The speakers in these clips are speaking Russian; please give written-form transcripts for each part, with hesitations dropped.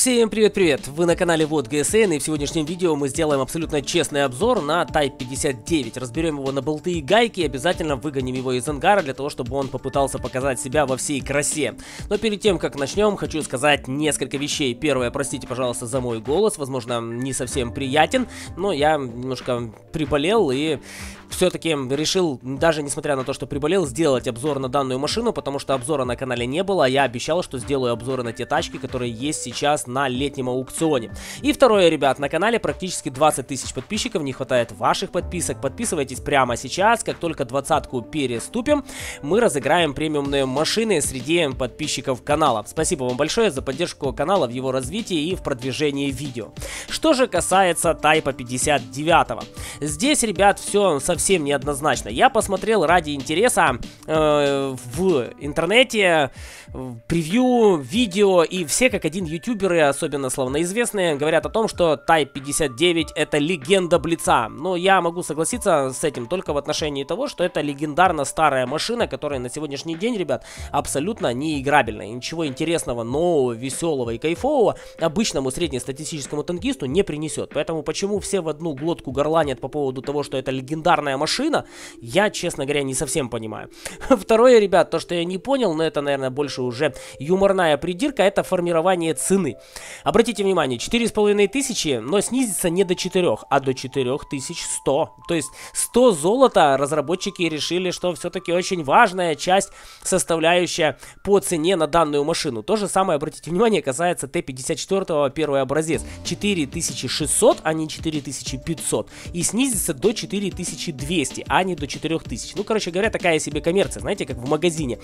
Всем привет-привет! Вы на канале Вот ГСН, и в сегодняшнем видео мы сделаем абсолютно честный обзор на Type 59. Разберем его на болты и гайки и обязательно выгоним его из ангара для того, чтобы он попытался показать себя во всей красе. Но перед тем, как начнем, хочу сказать несколько вещей. Первое, простите, пожалуйста, за мой голос, возможно, не совсем приятен, но я немножко приболел и все-таки решил, даже несмотря на то, что приболел, сделать обзор на данную машину, потому что обзора на канале не было, а я обещал, что сделаю обзоры на те тачки, которые есть сейчас на летнем аукционе. И второе, ребят, на канале практически 20 тысяч подписчиков, не хватает ваших подписок. Подписывайтесь прямо сейчас, как только 20-ку переступим, мы разыграем премиумные машины среди подписчиков канала. Спасибо вам большое за поддержку канала в его развитии и в продвижении видео. Что же касается Type 59. Здесь, ребят, все совсем неоднозначно. Я посмотрел ради интереса в интернете превью, видео, и все как один ютуберы, особенно славноизвестные, говорят о том, что Type 59 это легенда Блица. Но я могу согласиться с этим только в отношении того, что это легендарно старая машина, которая на сегодняшний день, ребят, абсолютно не играбельная. Ничего интересного, нового, веселого и кайфового обычному среднестатистическому танкисту не принесет. Поэтому почему все в одну глотку горланят по поводу того, что это легендарная машина, я, честно говоря, не совсем понимаю. Второе, ребят, то, что я не понял, но это, наверное, больше уже юморная придирка, это формирование цены. Обратите внимание, 4500, но снизится не до 4, а до 4100. То есть 100 золота разработчики решили, что все-таки очень важная часть, составляющая по цене на данную машину. То же самое, обратите внимание, касается Т-54 первый образец. 4600, а не 4500. И снизится до 4200, а не до 4000. Ну, короче говоря, такая себе коммерция, знаете, как в магазине.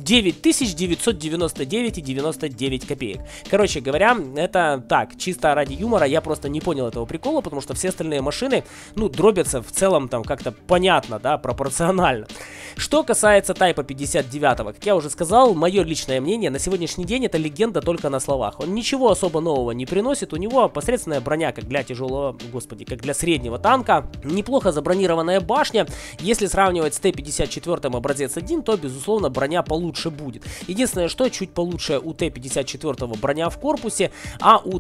9999,99 копеек. Короче говоря, это так, чисто ради юмора. Я просто не понял этого прикола, потому что все остальные машины, ну, дробятся в целом там как-то понятно, да, пропорционально. Что касается Type 59, как я уже сказал, мое личное мнение, на сегодняшний день это легенда только на словах. Он ничего особо нового не приносит, у него посредственная броня, как для тяжелого, господи, как для среднего танка, неплохо забронированная башня. Если сравнивать с Т-54 образец 1, то, безусловно, броня получше будет. Единственное, что чуть получше у Т-54 броня в корпусе, а у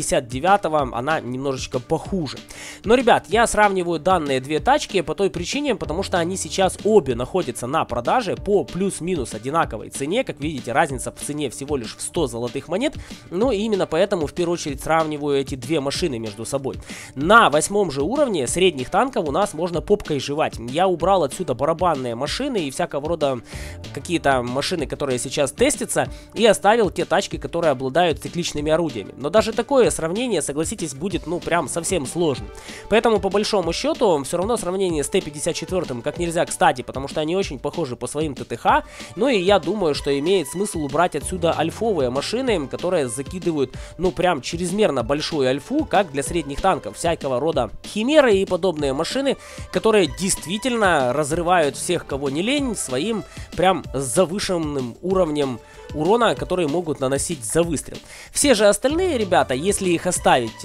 Т-59 она немножечко похуже. Но, ребят, я сравниваю данные две тачки по той причине, потому что они сейчас обе находятся на продаже по плюс-минус одинаковой цене. Как видите, разница в цене всего лишь в 100 золотых монет. Ну и именно поэтому в первую очередь сравниваю эти две машины между собой. На 8 же уровне средних танков у нас можно попкой жевать. Я убрал отсюда барабанные машины и всякого рода какие-то машины, которые сейчас тестятся, и оставил те тачки, которые обладают цикличными орудиями. Но даже такое сравнение, согласитесь, будет, ну, прям совсем сложным. Поэтому, по большому счету, все равно сравнение с Т-54 как нельзя кстати, потому что они очень похожи по своим ТТХ. Ну и я думаю, что имеет смысл убрать отсюда альфовые машины, которые закидывают, ну, прям чрезмерно большую альфу, как для средних танков. Всякого рода химеры и подобные машины, которые действительно разрывают всех, кого не лень, своим прям завышенным уровнем урона, которые могут наносить за выстрел. Все же остальные ребята, если их оставить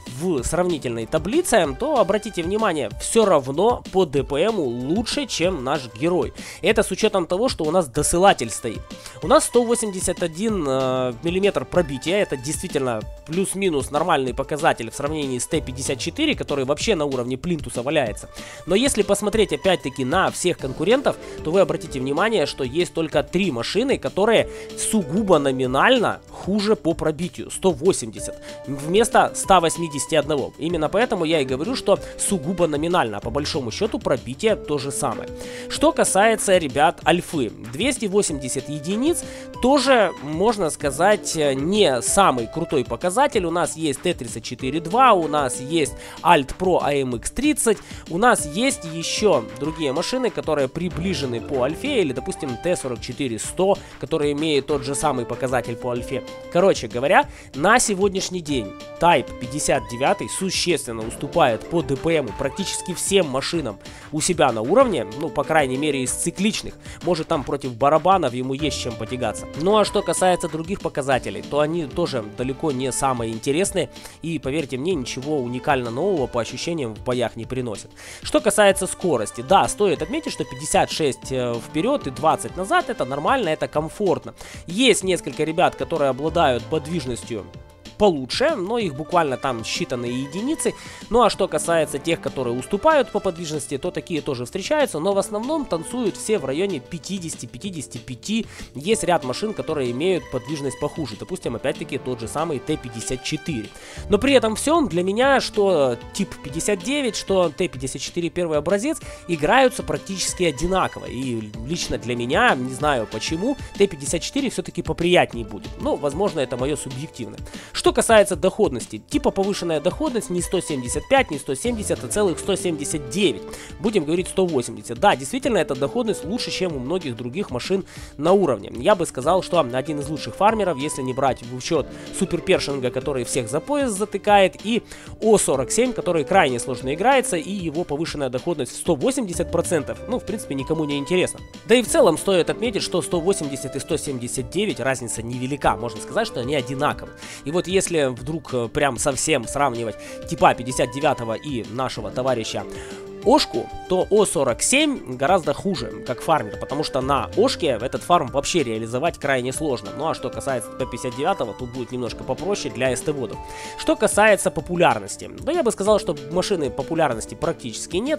в сравнительной таблице, то обратите внимание, все равно по ДПМу лучше, чем наш герой. Это с учетом того, что у нас досылатель стоит. У нас 181 миллиметр пробития, это действительно плюс-минус нормальный показатель в сравнении с Т-54, который вообще на уровне плинтуса валяется. Но если посмотреть опять-таки на всех конкурентов, то вы обратите внимание, что есть только 3 машины, которые сугубо номинально хуже по пробитию, 180 вместо 181. Именно поэтому я и говорю, что сугубо номинально, а по большому счету пробитие то же самое. Что касается, ребят, альфы, 280 единиц тоже, можно сказать, не самый крутой показатель. У нас есть Т-34-2, у нас есть Alt Pro AMX-30, у нас есть еще другие машины, которые приближены по альфе, или, допустим, Т-44-100, который имеет тот же самый показатель по альфе. Короче говоря, на сегодняшний день Type 59 существенно уступает по ДПМу практически всем машинам у себя на уровне, ну, по крайней мере, из цикличных. Может, там против барабанов ему есть чем потягаться. Ну, а что касается других показателей, то они тоже далеко не самые интересные, и, поверьте мне, ничего уникально нового по ощущениям в боях не приносят. Что касается скорости, да, стоит отметить, что 56 вперед и 20 назад это нормально, это комфортно. Есть несколько ребят, которые обладают подвижностью получше, но их буквально там считанные единицы. Ну а что касается тех, которые уступают по подвижности, то такие тоже встречаются, но в основном танцуют все в районе 50-55. Есть ряд машин, которые имеют подвижность похуже. Допустим, опять-таки тот же самый Т-54. Но при этом всем для меня, что тип 59, что Т-54 первый образец, играются практически одинаково. И лично для меня, не знаю почему, Т-54 все-таки поприятнее будет. Ну, возможно, это мое субъективное. Что касается доходности, типа повышенная доходность не 175, не 170, а целых 179. Будем говорить 180. Да, действительно, эта доходность лучше, чем у многих других машин на уровне. Я бы сказал, что один из лучших фармеров, если не брать в учет Супер Першинга, который всех за пояс затыкает, и О-47, который крайне сложно играется, и его повышенная доходность в 180%, ну, в принципе, никому не интересно. Да и в целом стоит отметить, что 180 и 179 разница невелика, можно сказать, что они одинаковы. И вот если вдруг прям совсем сравнивать типа 59 и нашего товарища Ошку, то О-47 гораздо хуже, как фармер, потому что на Ошке этот фарм вообще реализовать крайне сложно. Ну а что касается П-59, тут будет немножко попроще для СТ-водов. Что касается популярности, да я бы сказал, что машины популярности практически нет.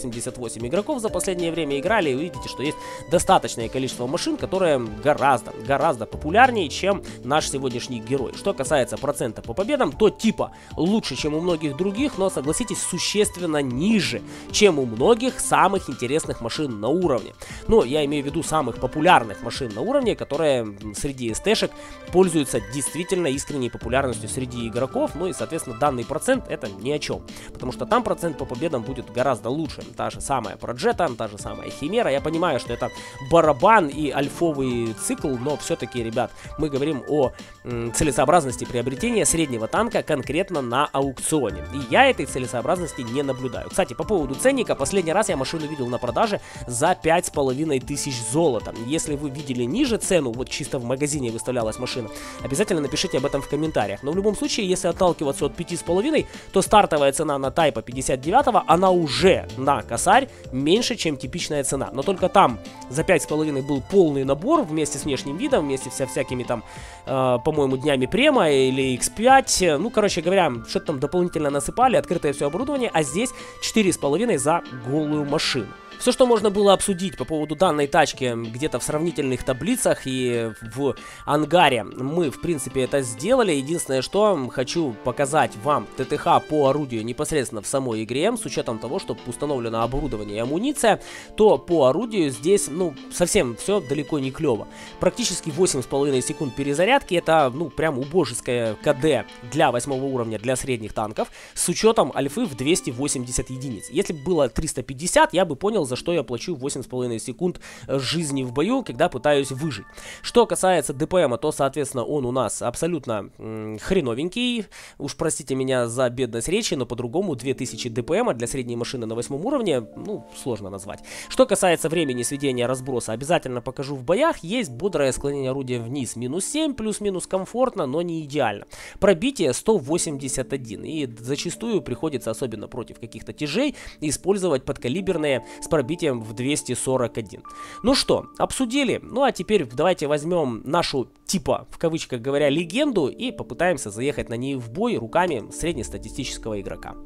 188 игроков за последнее время играли, и вы видите, что есть достаточное количество машин, которые гораздо популярнее, чем наш сегодняшний герой. Что касается процента по победам, то типа лучше, чем у многих других, но согласитесь, существенно ниже, чем у многих самых интересных машин на уровне. Но я имею в виду самых популярных машин на уровне, которые среди СТ-шек пользуются действительно искренней популярностью среди игроков. Ну и, соответственно, данный процент это ни о чем. Потому что там процент по победам будет гораздо лучше. Та же самая Проджета, та же самая Химера. Я понимаю, что это барабан и альфовый цикл, но все-таки, ребят, мы говорим о целесообразности приобретения среднего танка конкретно на аукционе. И я этой целесообразности не наблюдаю. Кстати, по поводу ценника, последний раз я машину видел на продаже за 5500 золота. Если вы видели ниже цену, вот чисто в магазине выставлялась машина, обязательно напишите об этом в комментариях. Но в любом случае, если отталкиваться от 5,5, то стартовая цена на Тайпа 59, она уже на косарь меньше, чем типичная цена. Но только там за 5,5 был полный набор вместе с внешним видом, вместе со всякими там, по-моему, днями према или X5. Ну, короче говоря, что-то там дополнительно насыпали, открытое все оборудование, а здесь 4,5 за голую машину. Все, что можно было обсудить по поводу данной тачки где-то в сравнительных таблицах и в ангаре, мы, в принципе, это сделали. Единственное, что хочу показать вам ТТХ по орудию непосредственно в самой игре, с учетом того, что установлено оборудование и амуниция, то по орудию здесь, ну, совсем все далеко не клево. Практически 8,5 секунд перезарядки, это, ну, прям убожеское КД для 8 уровня для средних танков, с учетом альфы в 280 единиц. Если бы было 350, я бы понял, за что я плачу 8,5 секунд жизни в бою, когда пытаюсь выжить. Что касается ДПМа, то, соответственно, он у нас абсолютно хреновенький. Уж простите меня за бедность речи, но по-другому 2000 ДПМа для средней машины на 8 уровне, ну, сложно назвать. Что касается времени сведения разброса, обязательно покажу в боях. Есть бодрое склонение орудия вниз, минус 7, плюс-минус комфортно, но не идеально. Пробитие 181, и зачастую приходится, особенно против каких-то тяжей, использовать подкалиберные с пробитием в 241. Ну что, обсудили? Ну а теперь давайте возьмем нашу, типа, в кавычках говоря, легенду и попытаемся заехать на ней в бой руками среднестатистического игрока.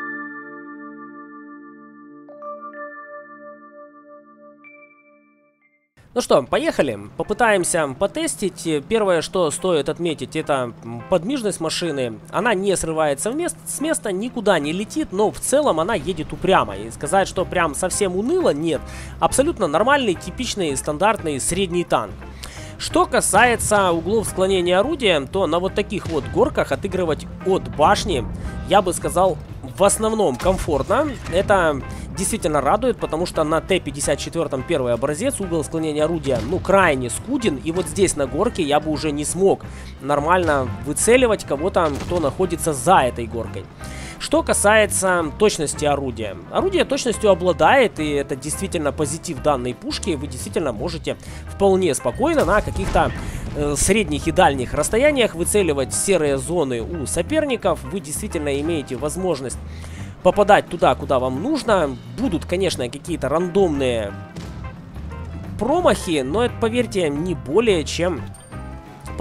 Ну что, поехали, попытаемся потестить. Первое, что стоит отметить, это подвижность машины. Она не срывается с места, никуда не летит, но в целом она едет упрямо. И сказать, что прям совсем уныло, нет. Абсолютно нормальный, типичный, стандартный средний танк. Что касается углов склонения орудия, то на вот таких вот горках отыгрывать от башни, я бы сказал, в основном комфортно. Это действительно радует, потому что на Т-54 первый образец угол склонения орудия, ну, крайне скуден. И вот здесь на горке я бы уже не смог нормально выцеливать кого-то, кто находится за этой горкой. Что касается точности орудия. Орудие точностью обладает, и это действительно позитив данной пушки. Вы действительно можете вполне спокойно на каких-то средних и дальних расстояниях выцеливать серые зоны у соперников. Вы действительно имеете возможность попадать туда, куда вам нужно. Будут, конечно, какие-то рандомные промахи, но это, поверьте, не более чем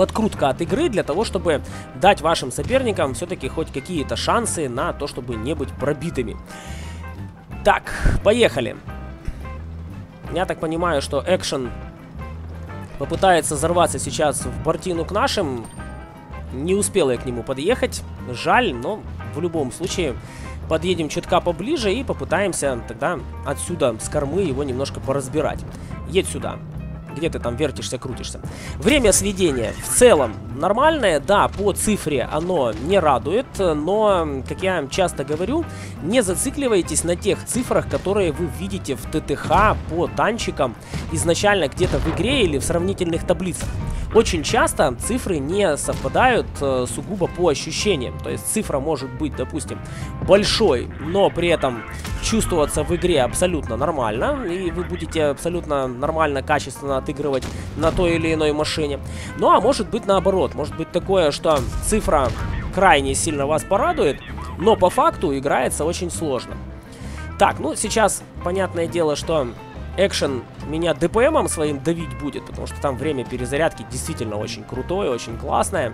подкрутка от игры для того, чтобы дать вашим соперникам все-таки хоть какие-то шансы на то, чтобы не быть пробитыми. Так, поехали. Я так понимаю, что Экшен попытается взорваться сейчас в бортину к нашим. Не успел я к нему подъехать. Жаль, но в любом случае подъедем чутка поближе и попытаемся тогда отсюда с кормы его немножко поразбирать. Едь сюда. Где ты там вертишься, крутишься? Время сведения в целом нормальное. Да, по цифре оно не радует, но, как я часто говорю, не зацикливайтесь на тех цифрах, которые вы видите в ТТХ по танчикам изначально где-то в игре или в сравнительных таблицах. Очень часто цифры не совпадают сугубо по ощущениям. То есть цифра может быть, допустим, большой, но при этом чувствоваться в игре абсолютно нормально. И вы будете абсолютно нормально, качественно отыгрывать на той или иной машине. Ну а может быть наоборот. Может быть такое, что цифра крайне сильно вас порадует, но по факту играется очень сложно. Так, ну сейчас понятное дело, что Экшен меня ДПМом своим давить будет, потому что там время перезарядки действительно очень крутое, очень классное.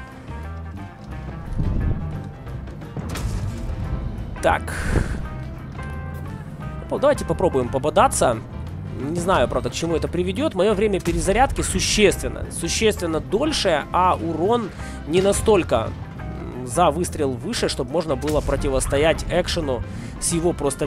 Так. Давайте попробуем пободаться. Не знаю, правда, к чему это приведет. Мое время перезарядки существенно дольше, а урон не настолько за выстрел выше, чтобы можно было противостоять Экшену с его просто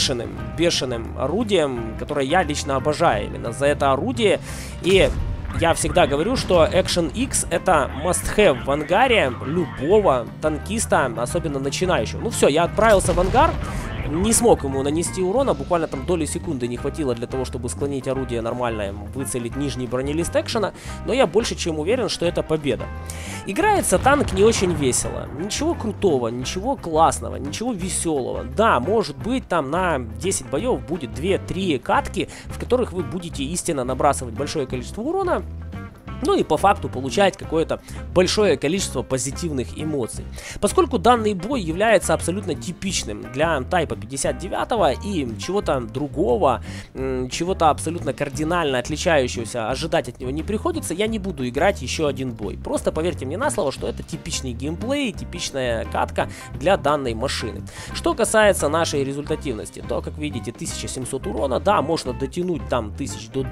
бешеным орудием, которое я лично обожаю именно за это орудие. И я всегда говорю, что Action X это must-have в ангаре любого танкиста, особенно начинающего. Ну все, я отправился в ангар. Не смог ему нанести урона, буквально там доли секунды не хватило для того, чтобы склонить орудие нормально, выцелить нижний бронелист Экшена, но я больше чем уверен, что это победа. Играется танк не очень весело, ничего крутого, ничего классного, ничего веселого. Да, может быть там на 10 боев будет 2-3 катки, в которых вы будете истинно набрасывать большое количество урона, ну и по факту получать какое-то большое количество позитивных эмоций. Поскольку данный бой является абсолютно типичным для Type 59 и чего-то другого, чего-то абсолютно кардинально отличающегося ожидать от него не приходится, я не буду играть еще один бой. Просто поверьте мне на слово, что это типичный геймплей, типичная катка для данной машины. Что касается нашей результативности, то, как видите, 1700 урона, да, можно дотянуть там 1000 до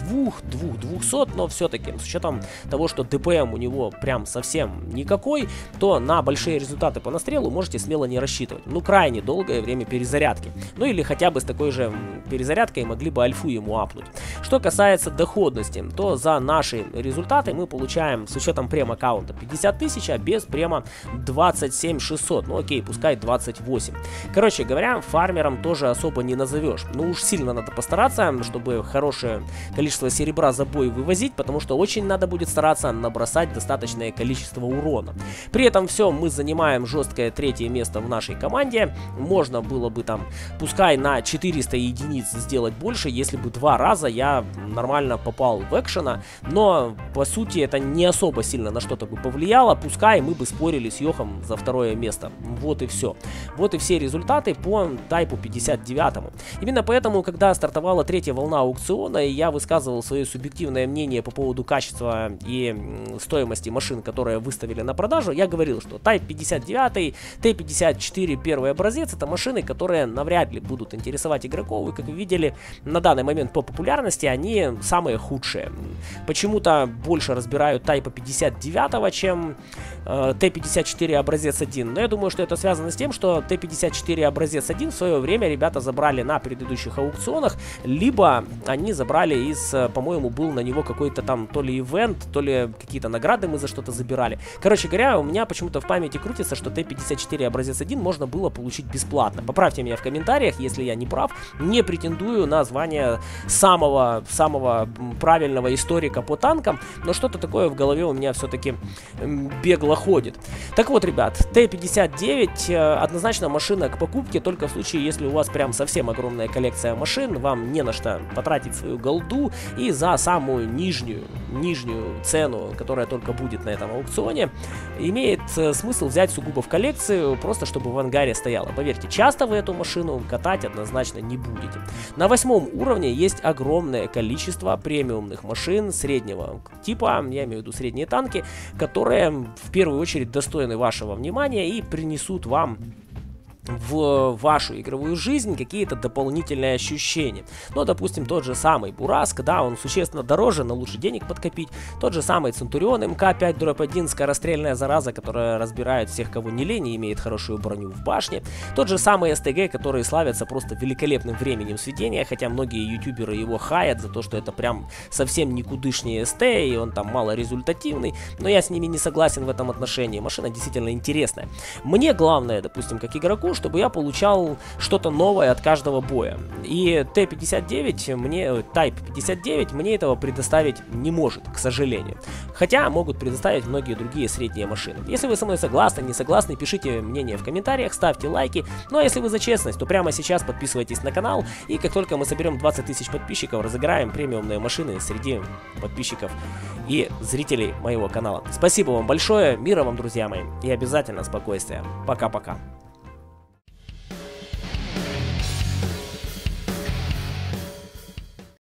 200, но все-таки с учетом того, что ДПМ у него прям совсем никакой, то на большие результаты по настрелу можете смело не рассчитывать. Ну, крайне долгое время перезарядки. Ну, или хотя бы с такой же перезарядкой могли бы альфу ему апнуть. Что касается доходности, то за наши результаты мы получаем с учетом прем-аккаунта 50 тысяч, а без према 27 600. Ну, окей, пускай 28. Короче говоря, фармером тоже особо не назовешь. Ну, уж сильно надо постараться, чтобы хорошее количество серебра за бой вывозить, потому что очень надо будет стараться набросать достаточное количество урона. При этом все, мы занимаем жесткое третье место в нашей команде. Можно было бы там, пускай на 400 единиц сделать больше, если бы 2 раза я нормально попал в Экшена, но по сути это не особо сильно на что-то бы повлияло, пускай мы бы спорили с Йохом за второе место. Вот и все. Вот и все результаты по Type 59. Именно поэтому, когда стартовала третья волна аукциона, и я высказывал свое субъективное мнение по поводу качества и стоимости машин, которые выставили на продажу, я говорил, что Type 59, Т-54 первый образец, это машины, которые навряд ли будут интересовать игроков, и как вы видели, на данный момент по популярности они самые худшие. Почему-то больше разбирают Type 59, чем Т-54 образец 1, но я думаю, что это связано с тем, что Т-54 образец 1 в свое время ребята забрали на предыдущих аукционах, либо они забрали из, по-моему, был на него какой-то там то ли ивент, то ли какие-то награды мы за что-то забирали. Короче говоря, у меня почему-то в памяти крутится, что Т-54 образец 1 можно было получить бесплатно. Поправьте меня в комментариях, если я не прав. Не претендую на звание самого правильного историка по танкам, но что-то такое в голове у меня все-таки бегло ходит. Так вот, ребят, Т-59 однозначно машина к покупке, только в случае, если у вас прям совсем огромная коллекция машин, вам не на что потратить свою голду, и за самую нижнюю нижнюю цену, которая только будет на этом аукционе, имеет смысл взять сугубо в коллекцию, просто чтобы в ангаре стояла. Поверьте, часто вы эту машину катать однозначно не будете. На 8-м уровне есть огромное количество премиумных машин среднего типа, я имею в виду средние танки, которые в первую очередь достойны вашего внимания и принесут вам в вашу игровую жизнь какие-то дополнительные ощущения. Ну, допустим, тот же самый Бураск, да, он существенно дороже, но лучше денег подкопить. Тот же самый Центурион МК-5-1, скорострельная зараза, которая разбирает всех, кого не лень, и имеет хорошую броню в башне. Тот же самый СТГ, которые славятся просто великолепным временем сведения, хотя многие ютуберы его хаят за то, что это прям совсем никудышний СТ, и он там малорезультативный, но я с ними не согласен в этом отношении. Машина действительно интересная. Мне главное, допустим, как игроку, чтобы я получал что-то новое от каждого боя. И Т-59 мне, Type 59 мне этого предоставить не может, к сожалению. Хотя могут предоставить многие другие средние машины. Если вы со мной согласны, не согласны, пишите мнение в комментариях, ставьте лайки. Ну а если вы за честность, то прямо сейчас подписывайтесь на канал. И как только мы соберем 20 тысяч подписчиков, разыграем премиумные машины среди подписчиков и зрителей моего канала. Спасибо вам большое, мира вам, друзья мои, и обязательно спокойствия. Пока-пока.